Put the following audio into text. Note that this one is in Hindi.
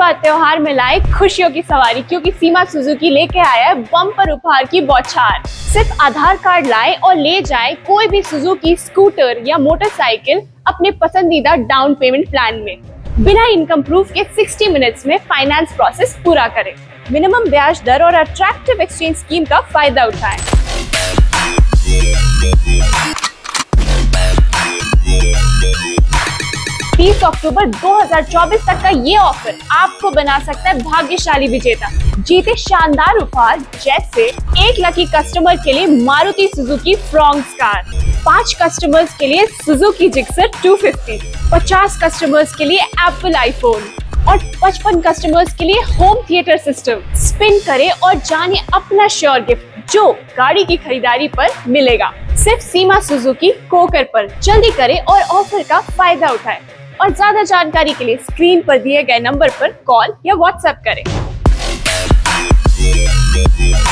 और त्योहार में लाए खुशियों की सवारी, क्योंकि सीमा सुजुकी लेके आया है बम्पर उपहार की बौछार। सिर्फ आधार कार्ड लाए और ले जाए कोई भी सुजुकी स्कूटर या मोटरसाइकिल अपने पसंदीदा डाउन पेमेंट प्लान में। बिना इनकम प्रूफ के 60 मिनट्स में फाइनेंस प्रोसेस पूरा करें। मिनिमम ब्याज दर और अट्रैक्टिव एक्सचेंज स्कीम का फायदा उठाएं। 30 अक्टूबर 2024 तक का ये ऑफर आपको बना सकता है भाग्यशाली विजेता। जीते शानदार उपहार जैसे 1 लकी कस्टमर के लिए Maruti Suzuki Fronx car, 5 customers के लिए सुजुकी जिक्सर 250, 50 कस्टमर्स के लिए एप्पल आईफोन और 55 कस्टमर्स के लिए होम थिएटर सिस्टम। स्पिन करें और जानिए अपना श्योर गिफ्ट जो गाड़ी की खरीदारी पर मिलेगा, सिर्फ सीमा सुजुकी कोकर पर। जल्दी करें और ऑफर का फायदा उठाएं। और ज्यादा जानकारी के लिए स्क्रीन पर दिए गए नंबर पर कॉल या व्हाट्सएप करें।